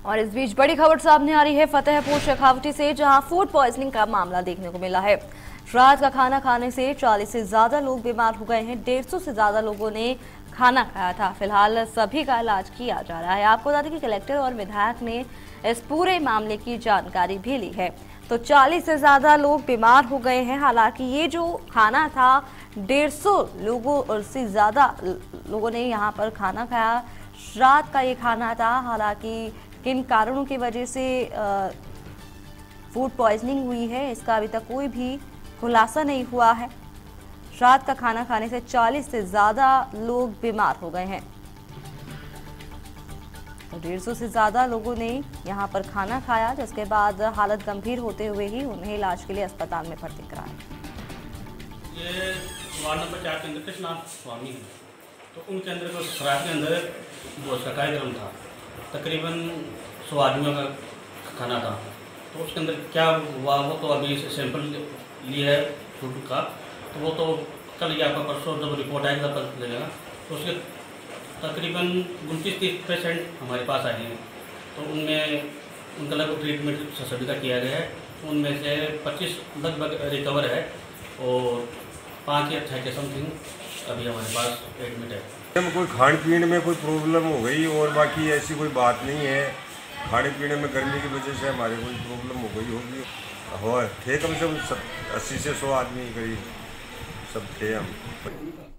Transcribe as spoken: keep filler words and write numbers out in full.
और इस बीच बड़ी खबर सामने आ रही है फतेहपुर शेखावटी से, जहां फूड पॉइजनिंग का मामला देखने को मिला है। रात का खाना खाने से चालीस से ज्यादा लोग बीमार हो गए हैं। डेढ़ सौ से ज्यादा लोगों ने खाना खाया था। फिलहाल सभी का इलाज किया जा रहा है। आपको बता दें कि कलेक्टर और विधायक ने इस पूरे मामले की जानकारी भी ली है। तो चालीस से ज्यादा लोग बीमार हो गए हैं। हालांकि ये जो खाना था, डेढ़ सौ लोगों से ज्यादा लोगों ने यहाँ पर खाना खाया। रात का ये खाना था। हालांकि किन कारणों की वजह से फूड पॉइजनिंग हुई है, इसका अभी तक कोई भी खुलासा नहीं हुआ है। रात का खाना खाने से चालीस से ज्यादा लोग बीमार हो गए हैं। डेढ़ सौ से ज्यादा लोगों ने यहां पर खाना खाया, जिसके बाद हालत गंभीर होते हुए ही उन्हें इलाज के लिए अस्पताल में भर्ती कराया। ये वार्ड नंबर चार के अंदर कृष्णनाथ स्वामी है, तो उनके अंदर को खराब के अंदर वो उसका कार्यक्रम था। तकरीबन सौ आदमियों का खाना था। तो उसके अंदर क्या हुआ वो तो अभी सैंपल लिया है फूड का, तो वो तो कल या परसों जब रिपोर्ट आएगा तब पता लगेगा। तो उसके तकरीबन उनतीस तीस पेशेंट हमारे पास आए हैं। तो उनमें उनका लगभग ट्रीटमेंट सभी का किया गया है। तो उनमें से पच्चीस लगभग रिकवर है और पाँच या छः के समथिंग अभी हमारे पास एडमिट है। कोई खान पीने में कोई प्रॉब्लम हो गई और बाकी ऐसी कोई बात नहीं है। खाने पीने में गर्मी की वजह से हमारे कोई प्रॉब्लम हो गई होगी। हो थे कम से कम अस्सी से सौ आदमी करीब सब थे हम।